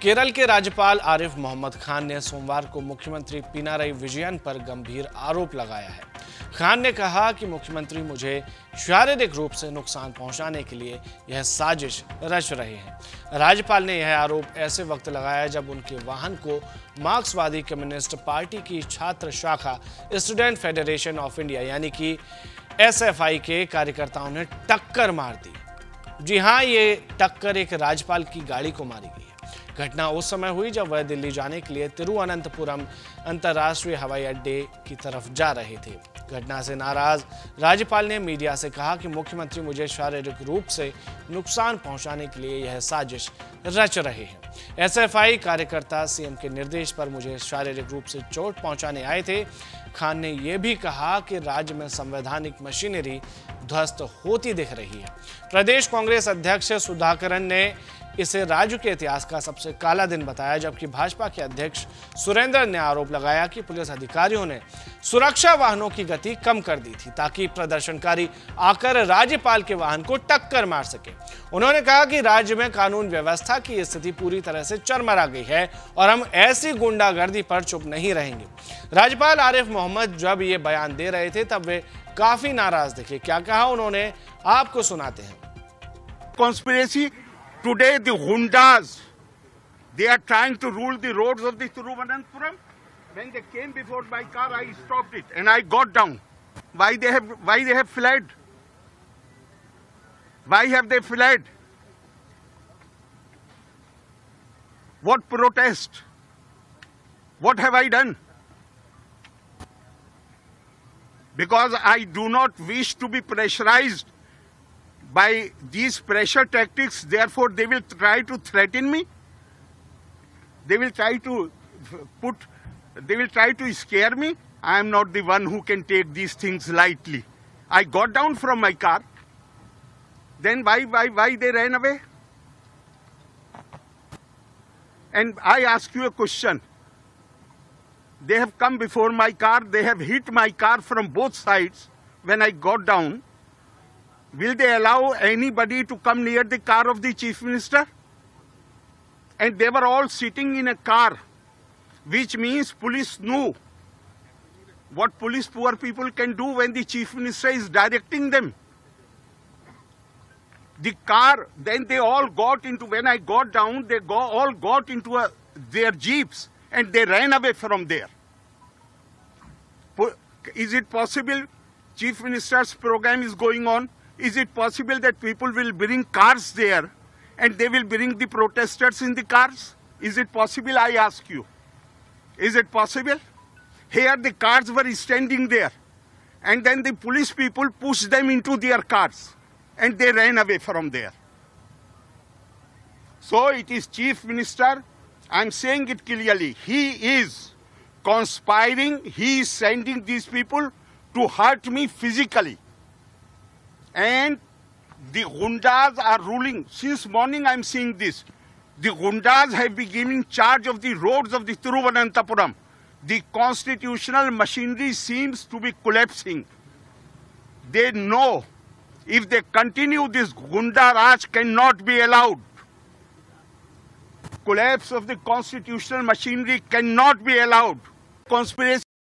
केरल के राज्यपाल आरिफ मोहम्मद खान ने सोमवार को मुख्यमंत्री पिनाराई विजयन पर गंभीर आरोप लगाया है। खान ने कहा कि मुख्यमंत्री मुझे शारीरिक रूप से नुकसान पहुंचाने के लिए यह साजिश रच रहे हैं। राज्यपाल ने यह आरोप ऐसे वक्त लगाया जब उनके वाहन को मार्क्सवादी कम्युनिस्ट पार्टी की छात्र शाखा स्टूडेंट फेडरेशन ऑफ इंडिया यानी कि SFI के कार्यकर्ताओं ने टक्कर मार दी। जी हां, ये टक्कर एक राज्यपाल की गाड़ी को मारी गई है। घटना उस समय हुई जब वह दिल्ली जाने के लिए तिरुवनंतपुरम अंतर्राष्ट्रीय हवाई अड्डे की तरफ जा रहे थे। घटना से नाराज राज्यपाल ने मीडिया से कहा कि मुख्यमंत्री मुझे शारीरिक रूप से नुकसान पहुंचाने के लिए यह साजिश रच रहे हैं। SFI कार्यकर्ता CM के निर्देश पर मुझे शारीरिक रूप से चोट पहुंचाने आए थे। खान ने यह भी कहा कि राज्य में संवैधानिक मशीनरी ध्वस्त होती दिख रही है। प्रदेश कांग्रेस अध्यक्ष सुधाकरन ने इसे राज्य के इतिहास का सबसे काला दिन बताया, जबकि भाजपा के अध्यक्ष सुरेंद्र ने आरोप लगाया कि पुलिस अधिकारियों ने सुरक्षा वाहनों की गति कम कर दी थी ताकि प्रदर्शनकारी आकर राज्यपाल के वाहन को टक्कर मार सके। उन्होंने कहा कि राज्य में कानून व्यवस्था की स्थिति पूरी तरह से चरमरा गई है और हम ऐसी गुंडागर्दी पर चुप नहीं रहेंगे। राज्यपाल आरिफ मोहम्मद जब ये बयान दे रहे थे तब वे काफी नाराज दिखे। क्या कहा उन्होंने, आपको सुनाते हैं। Conspiracy. Today the Hundas, they are trying to rule the roads of the Thiruvananthapuram. When they came before my car, I stopped it and I got down. Why they have fled? Why have they fled? What protest? What have I done? Because I do not wish to be pressurized by these pressure tactics, therefore they will try to threaten me. They will try to scare me. I am not the one who can take these things lightly. I got down from my car. Then why they ran away? And I ask you a question. They have come before my car. They have hit my car from both sides when I got down. Will they allow anybody to come near the car of the Chief Minister? And they were all sitting in a car, which means police knew what police poor people can do when the Chief Minister is directing them. The car, then they all got into, when I got down, they all got into their jeeps and they ran away from there. Is it possible Chief Minister's program is going on? Is it possible that people will bring cars there and they will bring the protesters in the cars? Is it possible, I ask you? Is it possible? Here the cars were standing there and then the police people pushed them into their cars and they ran away from there. So it is Chief Minister, I am saying it clearly, he is conspiring, he is sending these people to hurt me physically. And the Gundas are ruling. Since morning I am seeing this. The Gundas have been given charge of the roads of the Thiruvananthapuram. The constitutional machinery seems to be collapsing. They know if they continue this Gunda Raj cannot be allowed. Collapse of the constitutional machinery cannot be allowed. Conspiracy